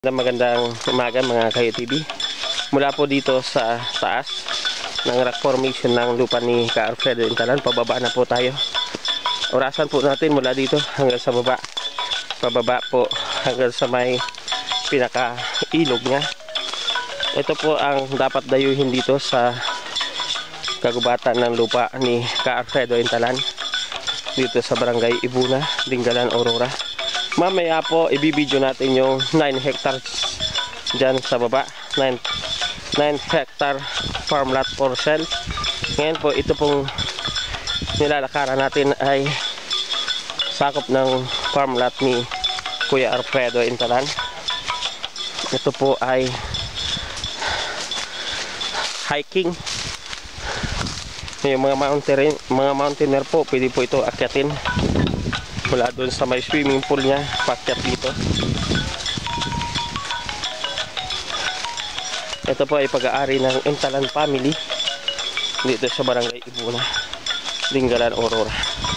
Magandang umaga mga ka-UTV. Mula po dito sa taas ng rock formation ng lupa ni Ka Alfredo Intalan, pababa na po tayo. Orasan po natin mula dito hanggang sa baba. Pababa po hanggang sa may pinaka-ilog niya. Ito po ang dapat dayuhin dito sa kagubatan ng lupa ni Ka Alfredo Intalan, dito sa Barangay Ibuna, Dingalan, Aurora. Mamaya po ibibideo natin yung 9 hectares dyan sa baba, 9 hectare farm lot for sale. Ngayon po ito pong nilalakaran natin ay sakop ng farm lot ni Kuya Alfredo Intalan. Ito po ay hiking. Yung mga mountaineer po, pwede po ito akyatin mula doon sa may swimming pool niya, pakyat dito. Ito po ay pag-aari ng Intalan family dito sa Barangay Ibuna, Dingalan, Aurora.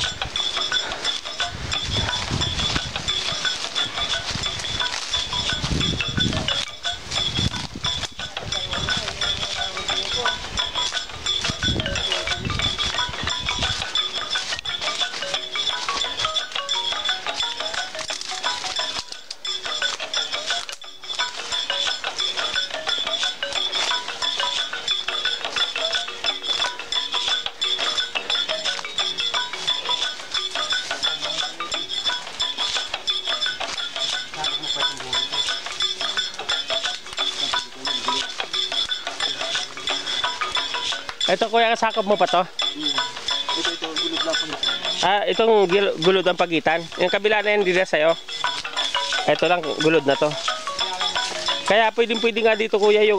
Ito kuya, kasakop mo pa to? Ito, gulod lang po. Itong gulod ang pagitan. Yung kabila na yan, hindi na sa'yo. Ito lang, gulod na to. Kaya pwede nga dito kuya yung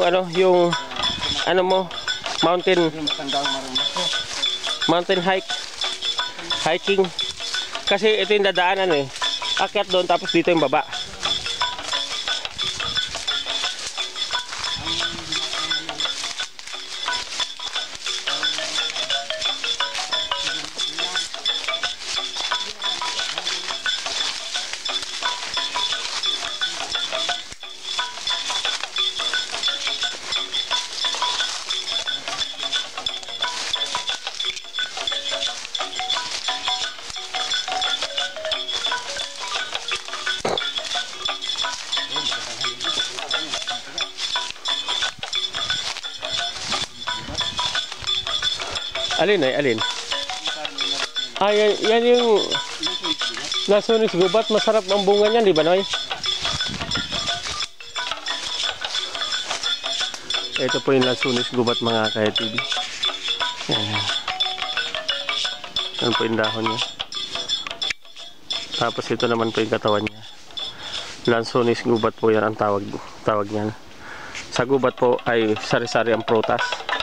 mountain hiking. Kasi ito yung dadaanan eh. Akyat doon, tapos dito yung baba. Alin? Yan yung Lasunis gubat. Masarap ang bunga niyan, di ba, Noy? Ito po yung Lasunis gubat mga ka-TV. Yan po yung dahon niya. Tapos ito naman po yung katawan niya. Lasunis gubat po yan ang tawag niyan. Sa gubat po ay sari-sari ang prutas.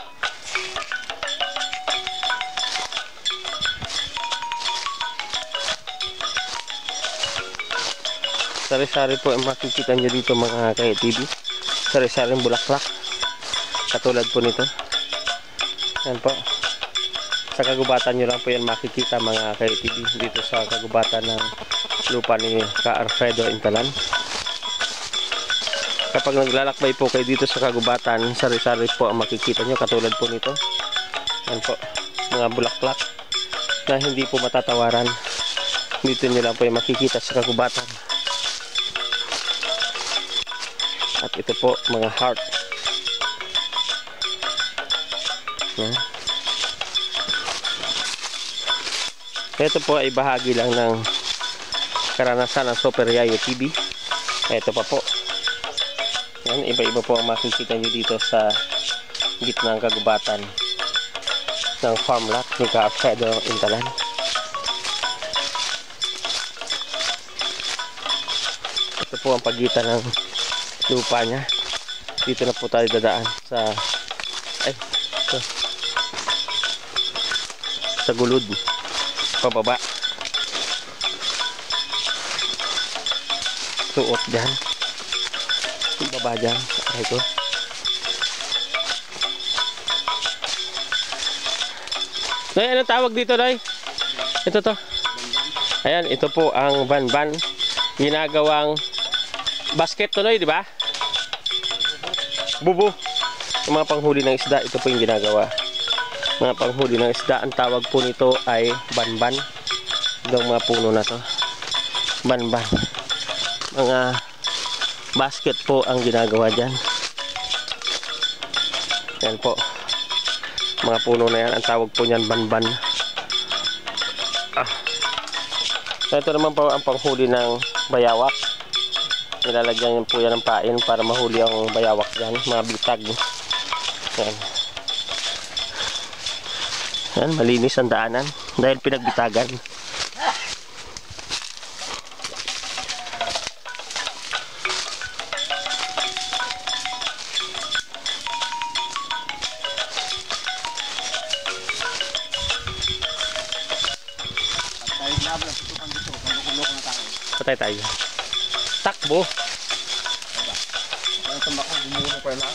Sari-sari po ang makikita nyo dito mga ka-TV. Sari-sari bulaklak. Katulad po nito. Yan po. Sa kagubatan nyo lang po yan makikita mga ka-TV. Dito sa kagubatan ng lupa ni Ka Alfredo Intalan. Kapag naglalakbay po kayo dito sa kagubatan, sari-sari po ang makikita nyo. Katulad po nito. Yan po. Mga bulaklak na hindi po matatawaran. Dito nyo lang po yung makikita sa kagubatan. At ito po mga heart. Ito po ay bahagi lang ng karanasan ng Super Yayo TV. Ito pa po. Yan, iba-iba po ang makikita nyo dito sa gitna ng kagubatan ng farm lot ni Ka Alfredo Intalan. Ito po ang pagitan ng lupa niya. Dito na po tayo dadaan sa gulod pababa. Suot dyan, baba dyan. Ito Noy, anong tawag dito, Noy? Ito to. Ayan, ito po ang banban. Ginagawang basket tuloy, di ba? Bubo. Yung mga panghuli ng isda, ito po yung ginagawa. Mga panghuli ng isda, ang tawag po nito ay banban. Itong mga puno na to. Banban. Mga basket po ang ginagawa dyan. Yan po. Mga puno na yan, ang tawag po niyan banban. Ito naman po ang panghuli ng bayawak. Nilalagyan po yan ng pain para mahuli ang bayawak dyan, mga bitag. Yan. Yan, malinis ang daanan dahil pinagbitagan. Patay tayo. Takbo. Ang tambak ko, bumuno pa lang.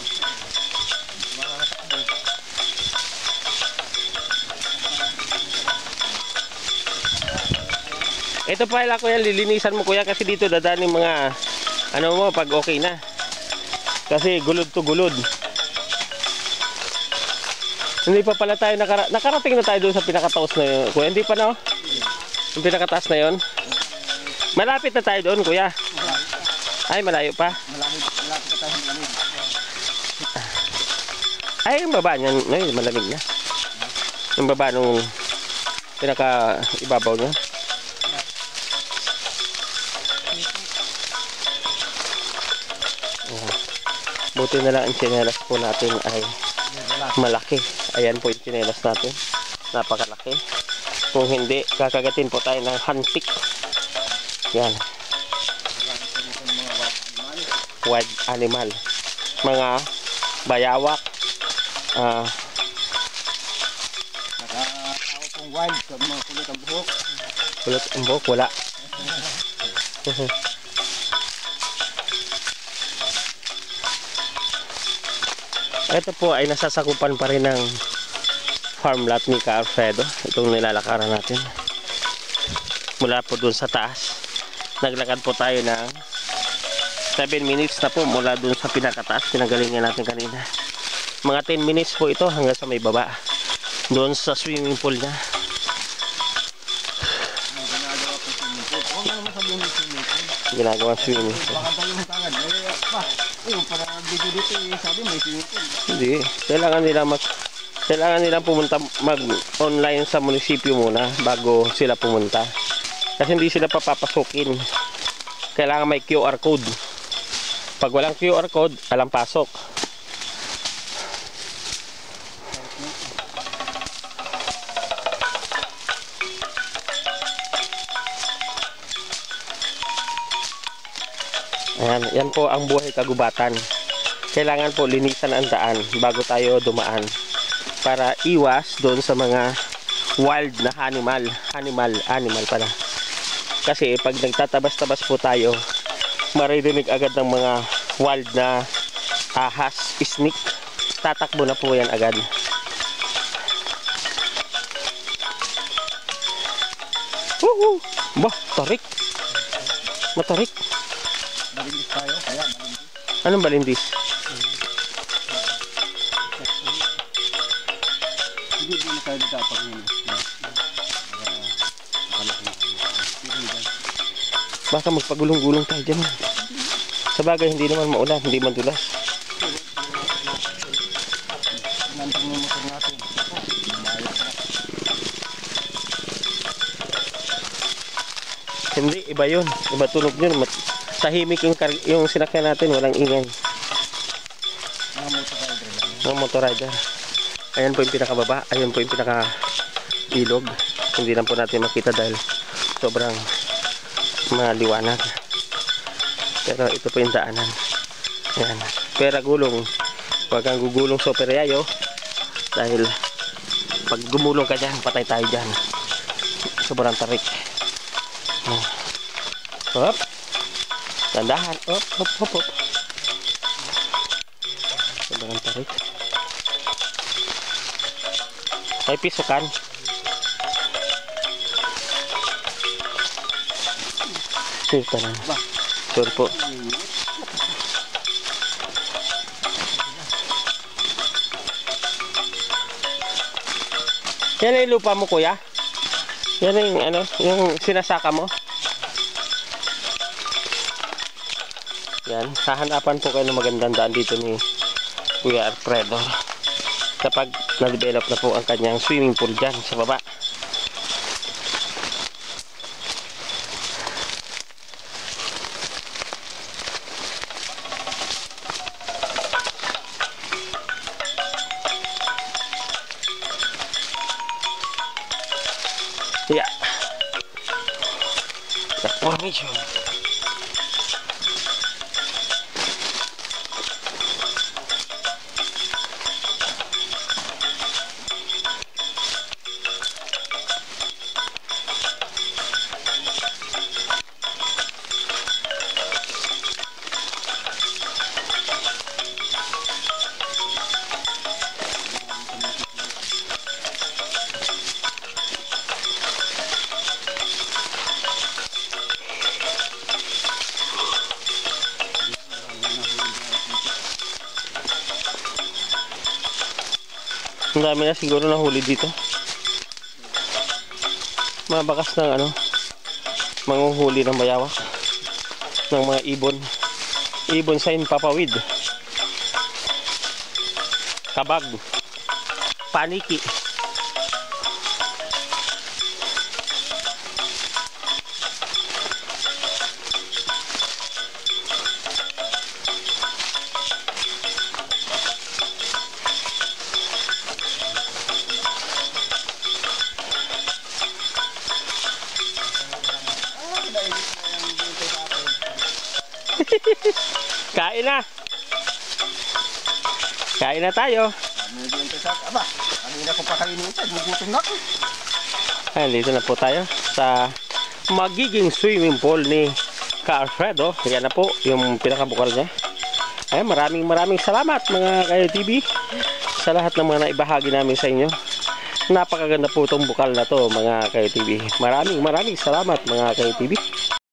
Ito pala kuya, lilinisan mo kuya kasi dito dadaan yung mga ano mo pag okay na. Kasi gulod to gulod. Hindi pa pala tayo nakarating na tayo doon sa pinakataos na yun. Kuya, hindi pa na oh. Yung pinakataas na yun. Malapit na tayo doon kuya. Ay, malayo pa. Malapit na tayo sa malamig. Ay, yung baba niyan, ay, malamig na. Yung baba nung pinaka ibabaw niya. Buti na lang ang tsinelas po natin ay malaki. Ayan po yung tsinelas natin. Napakalaki. Kung hindi, kakagatin po tayo ng hantik. Yan. Wild animal. Mga bayawak. Nakatawa pong wild sa mga kulot ang buhok. Kulot ang buhok, wala. Ito po ay nasasakupan pa rin ng farm lot ni Ka Alfredo. Itong nilalakaran natin. Mula po dun sa taas. Naglakad po tayo ng 7 minutes na po mula dun sa pinakataas. Pinagalingan natin kanina. Mga 10 minutes po ito hanggang sa may baba. Doon sa swimming pool na. Ginagawa ko swimming pool. Huwag na naman sabihin ng swimming pool. Ginagawang swimming pool. Baka tayo ng tangad. Para dito sabi may swimming pool. Hindi. Kailangan nila pumunta mag-online sa munisipyo muna bago sila pumunta. Kasi hindi sila papapasukin. Kailangan may QR code. Pag walang QR code, alang pasok. Ayan, yan po ang buhay kagubatan. Kailangan po linisan ang daan bago tayo dumaan para iwas doon sa mga wild na animal pala. Kasi pag nagtatabas-tabas po tayo, maririnig agad ng mga wild na ahas, snake. Tatakbo na po yan agad. Woohoo! Bah, tarik. Matarik. Balindis tayo, kaya balindis. Anong balindis? Hindi na tayo dapat yun. Baka magpagulong-gulong tayo dyan. Sa bagay, hindi naman maulan, hindi madulas. Nandun yung motor natin. Hindi, iba yun. Iba tunog yun. Tahimik yung sinakyan natin, walang ingay. Mga motor rider. Ayan po yung pinakababa. Ayan po yung pinaka-ilog. Hindi lang po natin makita dahil sobrang maliwanag. Pero ito po yung daanan. Ayan. Pera gulong. Huwag kang gugulong sa operayayo. Dahil pag gumulong ka dyan, patay tayo dyan. Sobrang tarik. Hop. Tandahan. Hop, hop, hop, hop. Sobrang tarik. May pisukan. Sure pa na. Sure po. Yan na yung lupa mo, kuya. Yan na yung, ano, yung sinasaka mo. Yan. Hahanapan po kayo ng magandang daan dito ni Kuya Alfredo. Kapag na-develop na po ang kanyang swimming pool dyan sa baba. Yeah. The formation. Ang dami na siguro nahuli dito. Mabakas ng ano, manguhuli ng bayawak ng mga ibon. Ibon sa Himpapawid, kabag, paniki. Kain na. Kain na tayo. Aba, kanina ko pa kainin ito. Gugutom na ako. Ayan, dito na po tayo sa magiging swimming pool ni Ka Alfredo. Yan na po yung pinakabukal niya. Ayan, maraming salamat mga Kayo TV sa lahat ng mga naibahagi namin sa inyo. Napakaganda po itong bukal na to mga Kayo TV. Maraming salamat mga Kayo TV.